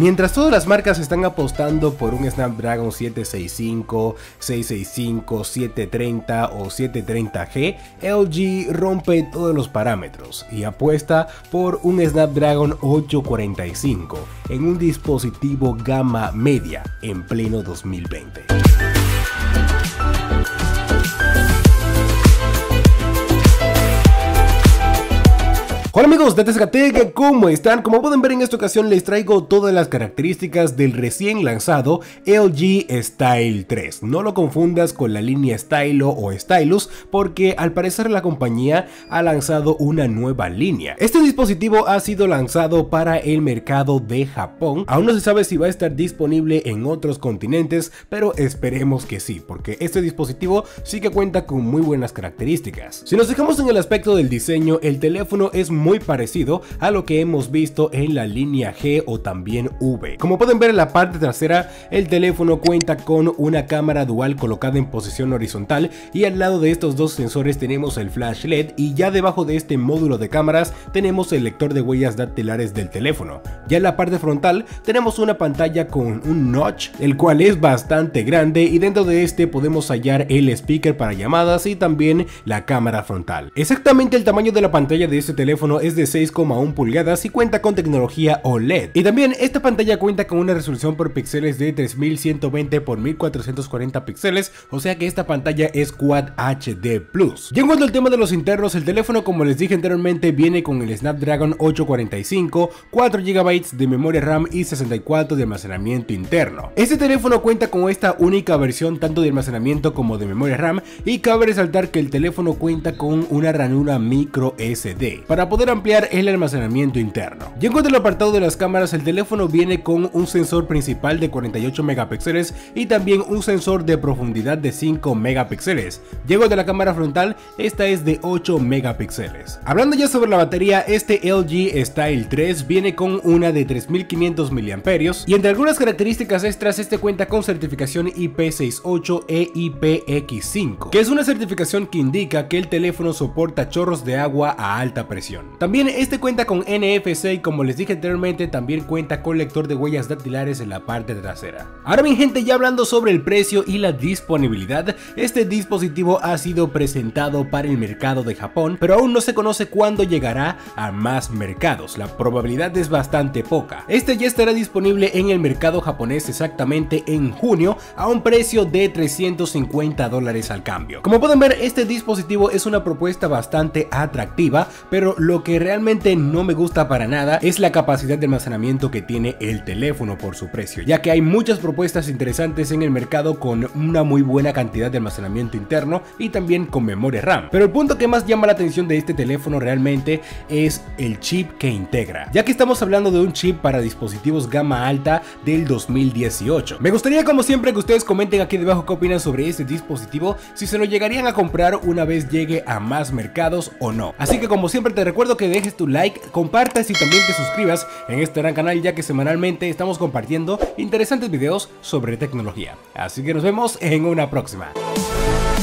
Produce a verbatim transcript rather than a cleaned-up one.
Mientras todas las marcas están apostando por un Snapdragon siete sesenta y cinco, seiscientos sesenta y cinco, setecientos treinta o setecientos treinta G, L G rompe todos los parámetros y apuesta por un Snapdragon ochocientos cuarenta y cinco en un dispositivo gama media en pleno dos mil veinte. Hola amigos de Tezcatlipoca, ¿cómo están? Como pueden ver, en esta ocasión les traigo todas las características del recién lanzado L G Style tres. No lo confundas con la línea Stylo o Stylus, porque al parecer la compañía ha lanzado una nueva línea. Este dispositivo ha sido lanzado para el mercado de Japón. Aún no se sabe si va a estar disponible en otros continentes, pero esperemos que sí, porque este dispositivo sí que cuenta con muy buenas características. Si nos fijamos en el aspecto del diseño, el teléfono es muy muy parecido a lo que hemos visto en la línea G o también V. Como pueden ver, en la parte trasera el teléfono cuenta con una cámara dual colocada en posición horizontal, y al lado de estos dos sensores tenemos el flash L E D, y ya debajo de este módulo de cámaras tenemos el lector de huellas dactilares del teléfono. Ya en la parte frontal tenemos una pantalla con un notch, el cual es bastante grande, y dentro de este podemos hallar el speaker para llamadas y también la cámara frontal. Exactamente el tamaño de la pantalla de este teléfono es de seis coma uno pulgadas y cuenta con tecnología O L E D. Y también esta pantalla cuenta con una resolución por píxeles de tres mil ciento veinte por mil cuatrocientos cuarenta píxeles, o sea que esta pantalla es Quad H D plus. Y en cuanto al tema de los internos, el teléfono, como les dije anteriormente, viene con el Snapdragon ochocientos cuarenta y cinco, cuatro gigabytes de memoria RAM y sesenta y cuatro de almacenamiento interno. Este teléfono cuenta con esta única versión tanto de almacenamiento como de memoria RAM, y cabe resaltar que el teléfono cuenta con una ranura micro S D para poder ampliar el almacenamiento interno. Y en cuanto al apartado de las cámaras, el teléfono viene con un sensor principal de cuarenta y ocho megapíxeles y también un sensor de profundidad de cinco megapíxeles. Llego de la cámara frontal, esta es de ocho megapíxeles. Hablando ya sobre la batería, este L G Style tres viene con una de tres mil quinientos miliamperios, y entre algunas características extras, este cuenta con certificación I P sesenta y ocho e I P X cinco, que es una certificación que indica que el teléfono soporta chorros de agua a alta presión. También este cuenta con N F C y, como les dije anteriormente, también cuenta con lector de huellas dactilares en la parte trasera. Ahora bien, gente, ya hablando sobre el precio y la disponibilidad, este dispositivo ha sido presentado para el mercado de Japón, pero aún no se conoce cuándo llegará a más mercados. La probabilidad es bastante poca. Este ya estará disponible en el mercado japonés exactamente en junio, a un precio de trescientos cincuenta dólares al cambio. Como pueden ver, este dispositivo es una propuesta bastante atractiva, pero lo que realmente no me gusta para nada es la capacidad de almacenamiento que tiene el teléfono por su precio, ya que hay muchas propuestas interesantes en el mercado con una muy buena cantidad de almacenamiento interno y también con memoria RAM. Pero el punto que más llama la atención de este teléfono realmente es el chip que integra, ya que estamos hablando de un chip para dispositivos gama alta del dos mil dieciocho. Me gustaría, como siempre, que ustedes comenten aquí debajo qué opinan sobre este dispositivo, si se lo llegarían a comprar una vez llegue a más mercados o no. Así que, como siempre, te recuerdo que dejes tu like, compartas y también te suscribas en este gran canal, ya que semanalmente estamos compartiendo interesantes videos sobre tecnología. Así que nos vemos en una próxima.